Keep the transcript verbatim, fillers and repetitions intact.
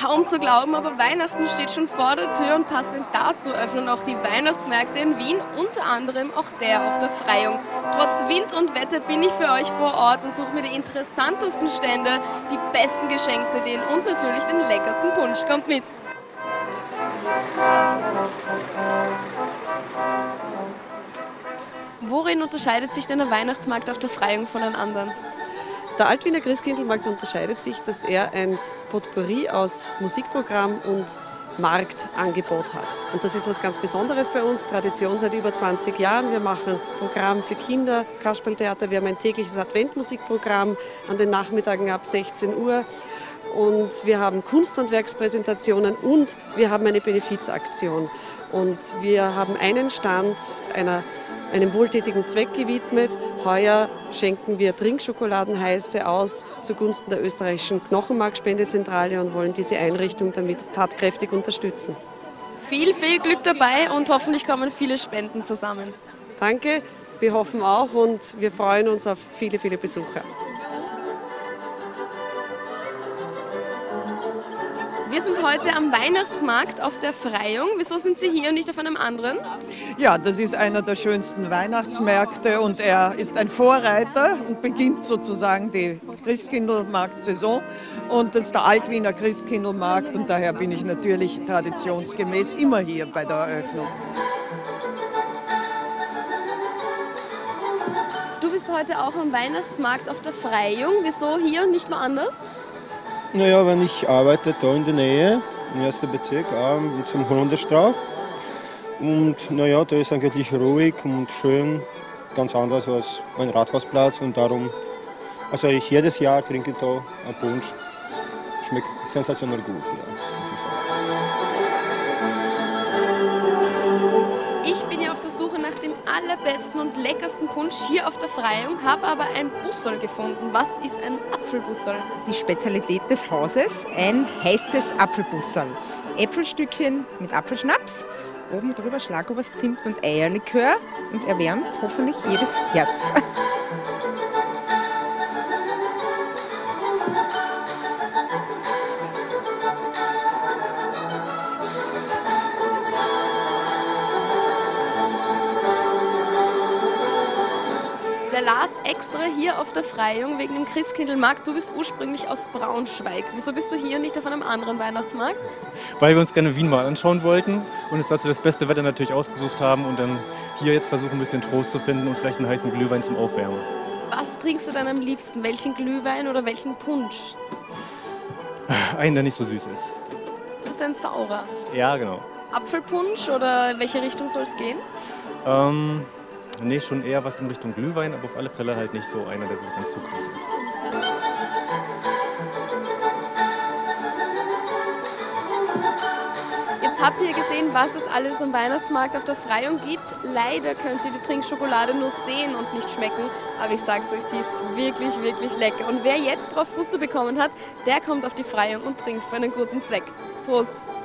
Kaum zu glauben, aber Weihnachten steht schon vor der Tür und passend dazu öffnen auch die Weihnachtsmärkte in Wien, unter anderem auch der auf der Freyung. Trotz Wind und Wetter bin ich für euch vor Ort und suche mir die interessantesten Stände, die besten Geschenksideen und natürlich den leckersten Punsch. Kommt mit! Worin unterscheidet sich denn der Weihnachtsmarkt auf der Freyung von den anderen? Der Altwiener Christkindlmarkt unterscheidet sich, dass er ein Potpourri aus Musikprogramm und Marktangebot hat. Und das ist was ganz Besonderes bei uns, Tradition seit über zwanzig Jahren. Wir machen Programm für Kinder, Kasperltheater, wir haben ein tägliches Adventmusikprogramm an den Nachmittagen ab sechzehn Uhr. Und wir haben Kunsthandwerkspräsentationen und wir haben eine Benefizaktion. Und wir haben einen Stand einer einem wohltätigen Zweck gewidmet. Heuer schenken wir Trinkschokoladen heiße aus zugunsten der österreichischen Knochenmarkspendezentrale und wollen diese Einrichtung damit tatkräftig unterstützen. Viel, viel Glück dabei und hoffentlich kommen viele Spenden zusammen. Danke, wir hoffen auch und wir freuen uns auf viele, viele Besucher. Wir sind heute am Weihnachtsmarkt auf der Freyung. Wieso sind Sie hier und nicht auf einem anderen? Ja, das ist einer der schönsten Weihnachtsmärkte und er ist ein Vorreiter und beginnt sozusagen die Christkindlmarkt-Saison. Und das ist der Altwiener Christkindlmarkt und daher bin ich natürlich traditionsgemäß immer hier bei der Eröffnung. Du bist heute auch am Weihnachtsmarkt auf der Freyung. Wieso hier und nicht woanders? Naja, wenn ich arbeite da in der Nähe, im ersten Bezirk, auch zum Holländerstrauch. Und naja, da ist eigentlich ruhig und schön, ganz anders als mein Rathausplatz. Und darum, also ich jedes Jahr trinke da einen Punsch. Schmeckt sensationell gut, ja, muss ich sagen. Ich bin ja auf der Suche nach dem allerbesten und leckersten Punsch hier auf der Freyung, habe aber ein Busserl gefunden. Was ist ein Apfelbusserl? Die Spezialität des Hauses, ein heißes Apfelbusserl. Äpfelstückchen mit Apfelschnaps, oben drüber Schlagobers, Zimt und Eierlikör und erwärmt hoffentlich jedes Herz. Der Lars extra hier auf der Freyung wegen dem Christkindlmarkt. Du bist ursprünglich aus Braunschweig. Wieso bist du hier und nicht auf einem anderen Weihnachtsmarkt? Weil wir uns gerne Wien mal anschauen wollten und uns dazu das beste Wetter natürlich ausgesucht haben und dann hier jetzt versuchen, ein bisschen Trost zu finden und vielleicht einen heißen Glühwein zum Aufwärmen. Was trinkst du dann am liebsten? Welchen Glühwein oder welchen Punsch? Einen, der nicht so süß ist. Du bist ein saurer. Ja, genau. Apfelpunsch oder in welche Richtung soll es gehen? Ähm, nee, schon eher was in Richtung Glühwein, aber auf alle Fälle halt nicht so einer, der so ganz zuckrig ist. Jetzt habt ihr gesehen, was es alles am Weihnachtsmarkt auf der Freyung gibt. Leider könnt ihr die Trinkschokolade nur sehen und nicht schmecken. Aber ich sag's euch, sie ist wirklich, wirklich lecker. Und wer jetzt drauf Lust bekommen hat, der kommt auf die Freyung und trinkt für einen guten Zweck. Prost!